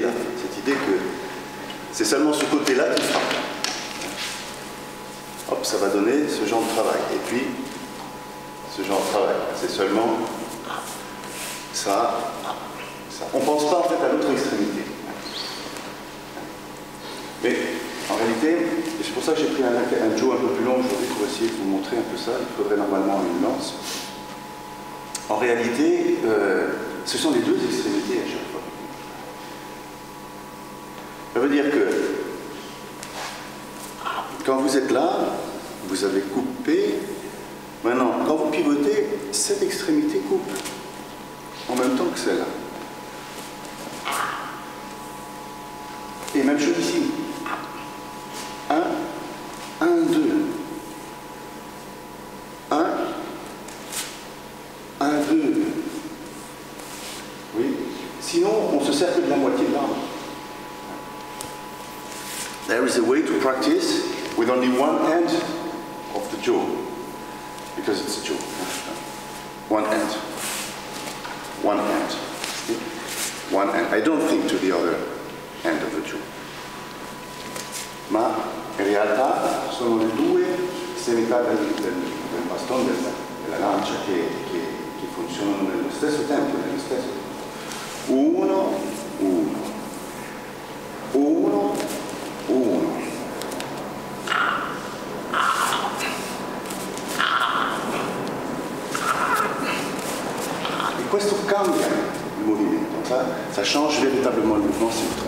idée-là, cette idée que c'est seulement ce côté-là qui frappe. Hop, ça va donner ce genre de travail. Et puis, ce genre de travail, c'est seulement ça, ça. On ne pense pas en fait à l'autre extrémité. Mais en réalité, et c'est pour ça que j'ai pris un Joe un peu plus long aujourd'hui pour essayer de vous montrer un peu ça. Il faudrait normalement une lance. En réalité, ce sont les deux extrémités à chaque fois. Ça veut dire que quand vous êtes là, vous avez coupé. Maintenant, quand vous pivotez, cette extrémité coupe en même temps que celle-là. Et même chose ici. 1, 1, 2. 1, 1, 2. Oui. Sinon, on se sert que de la moitié de l'arbre. There is a way to practice with only one end of the jaw, because it's a jaw. One end. One end. One end. I don't think to the other end of the jaw. Ma in realtà sono le due estremità del bastone, della lancia che funzionano nello stesso tempo, Uno, uno. Uno, uno. Et questo cambia il movimento, ça change véritablement le mouvement, c'est